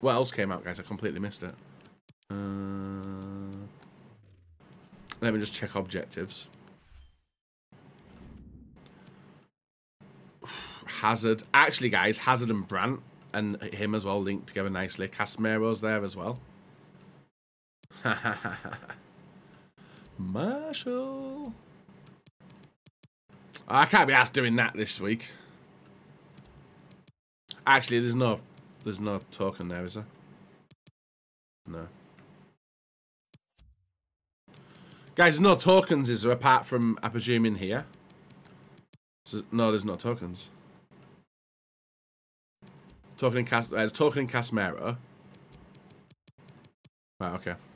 What else came out, guys? I completely missed it. Let me just check objectives. Hazard. Actually, guys, Hazard and Brandt and him as well linked together nicely. Casemiro's there as well. Marshall. Oh, I can't be asked doing that this week. Actually, there's no token there, is there? No. Guys, there's no tokens, is there, apart from, I presume, in here? So, no, there's no tokens. Token in Casemiro. Right, okay.